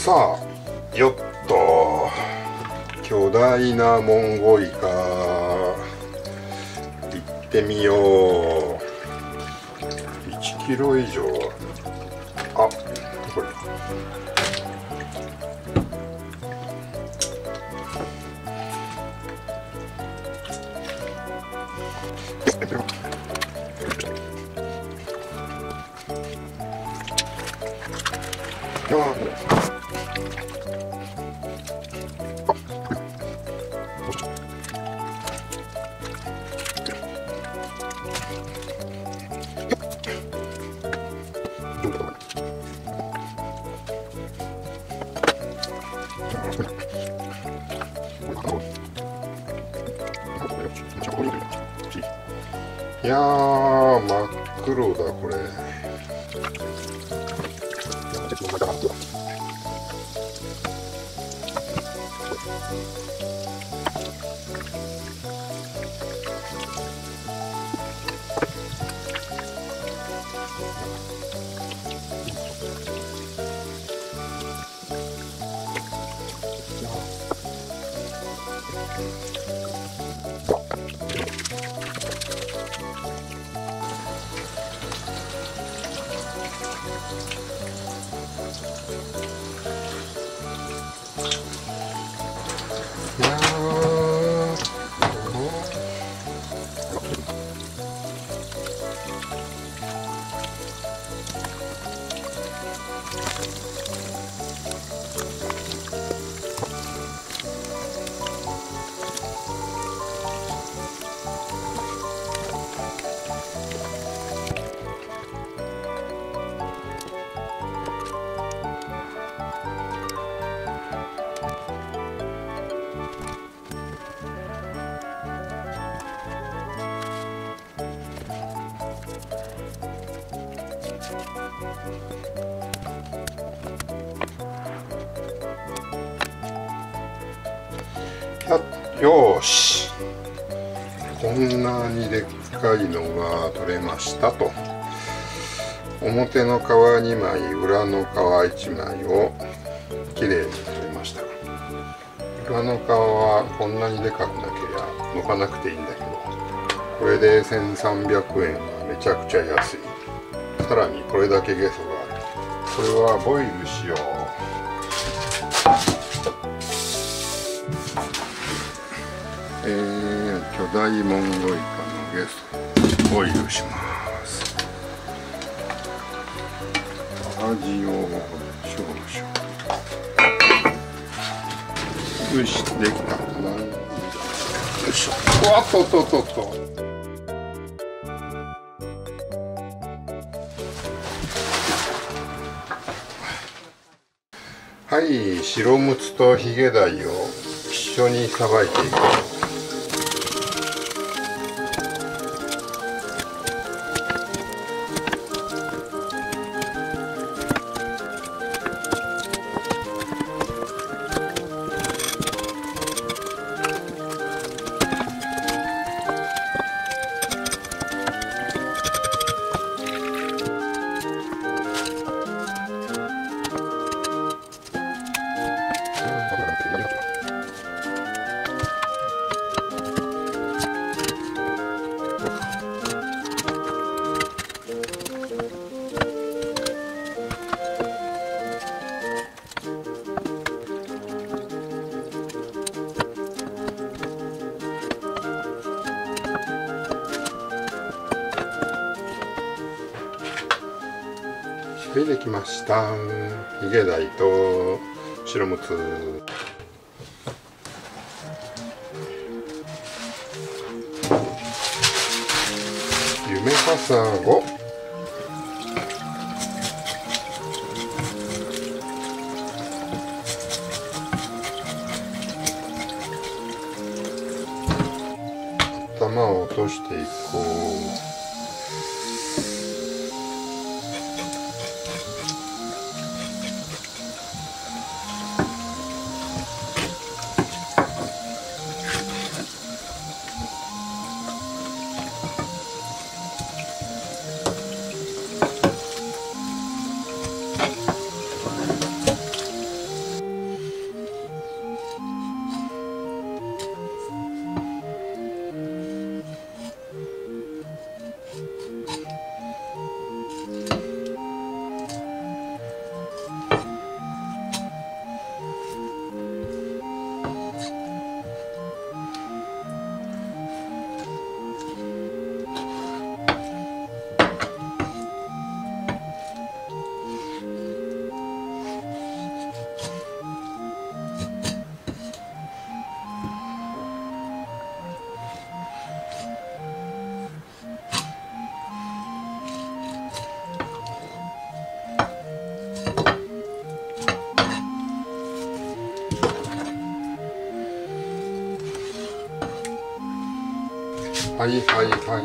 さあ、よっと巨大なモンゴイカ行ってみよう。1キロ以上。あ、これいやー、真っ黒だこれ。よーし、こんなにでっかいのが取れましたと。表の皮2枚、裏の皮1枚をきれいに取りました。裏の皮はこんなにでかくなければ剥かなくていいんだけど、これで1300円はめちゃくちゃ安い。さらにこれだけゲソがある。これはボイルしよう。巨大モンゴイカのゲソボイルします。味を少々。よし、できたかな。よいしょ。わっとっとっとっと。はい、白ムツとヒゲダイを一緒にさばいていきます。はい、できました。ヒゲダイと白ムツ。夢かさご。頭を落としていこう。 はいはいはい、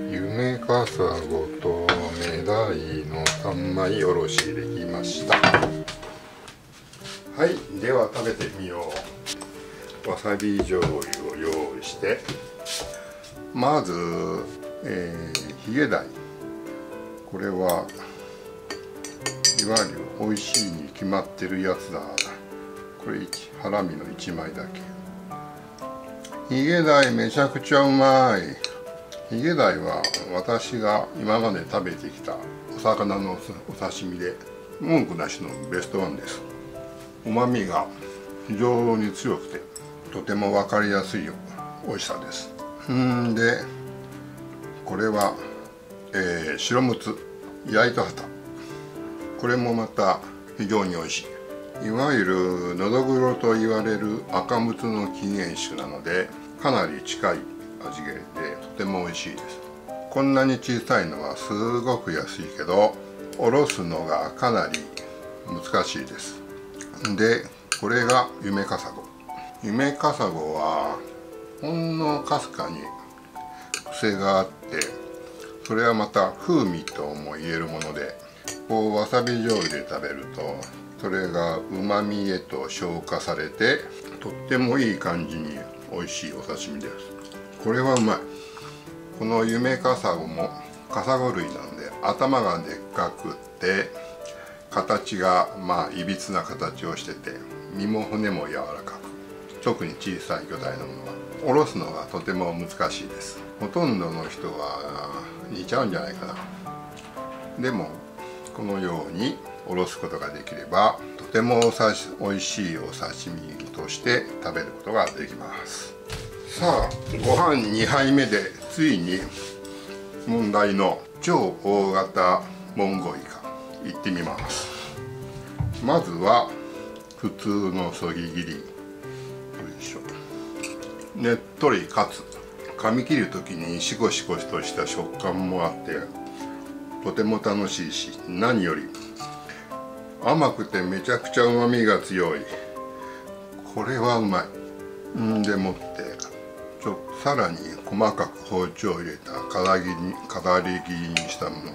夢かさごとメダイの3枚おろしできました。はい、では食べてみよう。わさび醤油を用意して、まず、ヒゲダイ、これはいわゆる美味しいに決まってるやつだ。これハラミの1枚だけ。ヒゲダイめちゃくちゃうまい。ヒゲダイは私が今まで食べてきたお魚のお刺身で文句なしのベストワンです。うまみが非常に強くてとても分かりやすい美味しさです。でこれは、白むつ焼いた旗、これもまた非常に美味しい。いわゆるのどぐろと言われる赤むつの起源種なのでかなり近い味でとても美味しいです。こんなに小さいのはすごく安いけどおろすのがかなり難しいです。でこれが夢かさご。夢かさごはほんのかすかに癖があって、それはまた風味とも言えるもので、こうわさび醤油で食べるとそれがうまみへと消化されてとってもいい感じに美味しいお刺身です。これはうまい。この夢かさごもカサゴ類なので頭がでっかくって形がいびつな形をしてて身も骨も柔らかく、特に小さい魚体のものはおろすのがとても難しいです。ほとんどの人は煮ちゃうんじゃないかな。でもこのようにおろすことができればとてもおいしいお刺身として食べることができます。さあご飯2杯目でついに問題の超大型モンゴイカいってみます。まずは普通のそぎ切り、よいしょ。ねっとりかつ噛み切る時にシコシコとした食感もあってとても楽しいし、何より甘くてめちゃくちゃうまみが強い。これはうまい。でもってさらに細かく包丁を入れた飾り切りにしたもの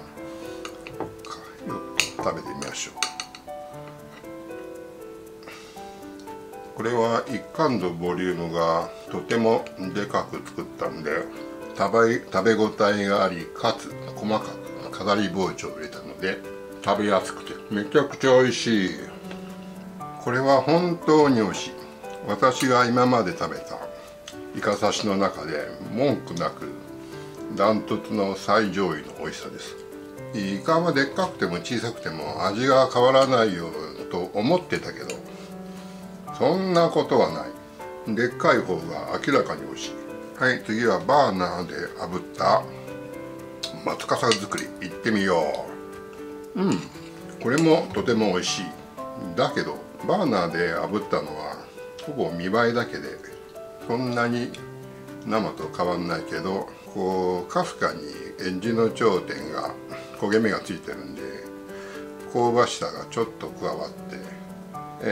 食べてみましょう。これは一貫のボリュームがとてもでかく作ったんで食べ応えがあり、かつ細かく飾り包丁を入れたので食べやすくてめちゃくちゃ美味しい。これは本当に美味しい。私が今まで食べたイカ刺しの中で文句なくダントツの最上位の美味しさです。イカはでっかくても小さくても味が変わらないよと思ってたけどそんなことはない。でっかい方が明らかに美味しい。はい、次はバーナーで炙った松笠作りいってみよう。これもとても美味しい。だけどバーナーで炙ったのはほぼ見栄えだけでそんなに生と変わんないけど、こうかすかにエッジの頂点が焦げ目がついてるんで香ばしさがちょっと加わって、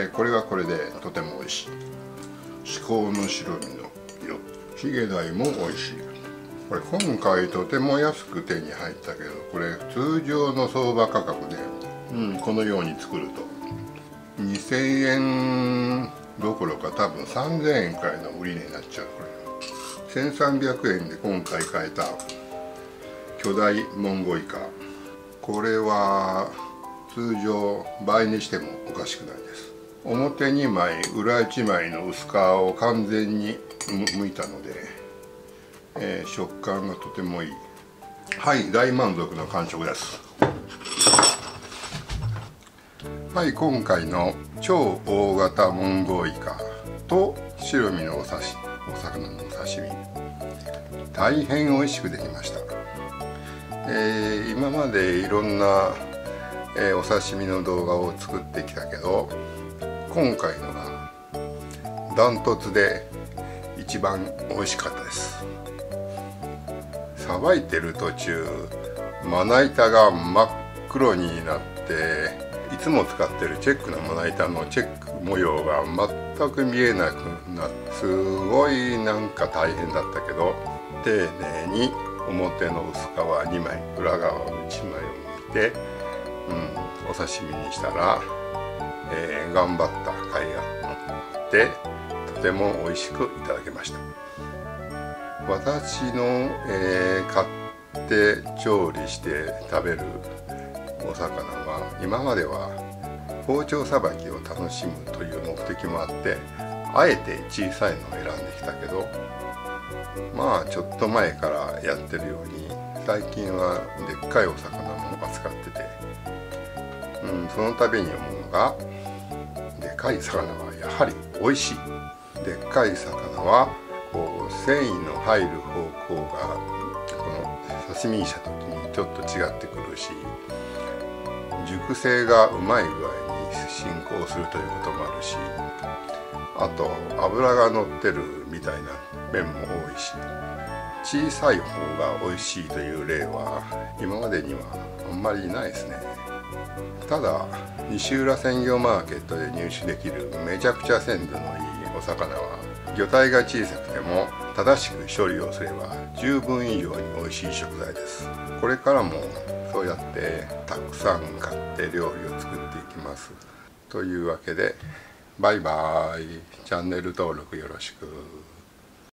これはこれでとても美味しい。至高の白身の色。ヒゲダイも美味しい。これ今回とても安く手に入ったけど、これ通常の相場価格で、このように作ると2000円どころか多分3000円くらいの売り値になっちゃう。これ1300円で今回買えた巨大モンゴイカ、これは通常倍にしてもおかしくないです。表2枚裏1枚の薄皮を完全に剥いたので、食感がとてもいい。はい、大満足の完食です。はい、今回の超大型モンゴウイカと白身のお魚のお刺身、大変美味しくできました。今までいろんな、お刺身の動画を作ってきたけど今回のがダントツで一番美味しかったです。さばいてる途中まな板が真っ黒になって、いつも使ってるチェックのまな板のチェック模様が全く見えなくなって、すごいなんか大変だったけど、丁寧に表の薄皮2枚裏側の1枚を剥いて、お刺身にしたら、頑張った甲斐があってとても美味しくいただけました。私の、買って調理して食べるお魚は、今までは包丁さばきを楽しむという目的もあってあえて小さいのを選んできたけど、まあちょっと前からやってるように最近はでっかいお魚も扱ってて、その度に思うのが、でかい魚はやはり美味しい。でっかい魚はこう繊維の入る方向がこの刺身にした時にちょっと違ってくるし、熟成がうまい具合に進行するということもあるし、あと脂が乗ってるみたいな面も多いし、小さい方が美味しいという例は今までにはあんまりないですね。ただ西浦鮮魚マーケットで入手できるめちゃくちゃ鮮度のいいお魚は、魚体が小さくても正しく処理をすれば十分以上に美味しい食材です。これからもそうやってたくさん買って料理を作っていきます。というわけでバイバーイ。チャンネル登録よろしく。